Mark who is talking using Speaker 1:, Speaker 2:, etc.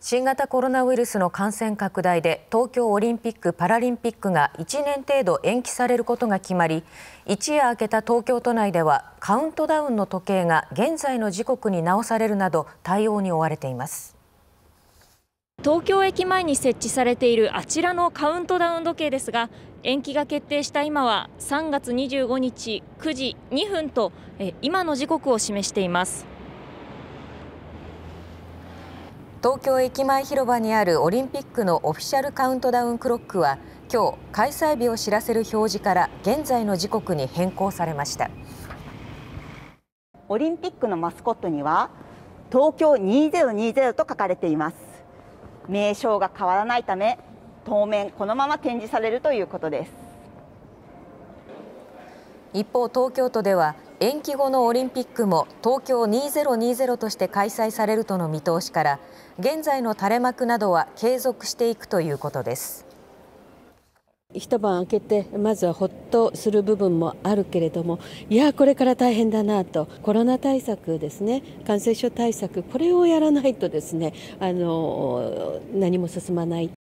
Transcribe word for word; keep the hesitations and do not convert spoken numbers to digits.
Speaker 1: 新型コロナウイルスの感染拡大で東京オリンピック・パラリンピックがいちねん程度延期されることが決まり、一夜明けた東京都内ではカウントダウンの時計が現在の時刻に直されるなど対応に追われています。
Speaker 2: 東京駅前に設置されているあちらのカウントダウン時計ですが、延期が決定した今はさんがつにじゅうごにちくじにふんとえ今の時刻を示しています。
Speaker 1: 東京駅前広場にあるオリンピックのオフィシャルカウントダウンクロックは今日、開催日を知らせる表示から現在の時刻に変更されました。
Speaker 3: オリンピックのマスコットには東京にせんにじゅうと書かれています。名称が変わらないため当面このまま展示されるということです。
Speaker 1: 一方、東京都では延期後のオリンピックも東京にせんにじゅうとして開催されるとの見通しから、現在の垂れ幕などは継続していくということです。
Speaker 4: 一晩明けてまずはほっとする部分もあるけれども、いやこれから大変だなと、コロナ対策ですね、感染症対策、これをやらないとですね、あの何も進まない。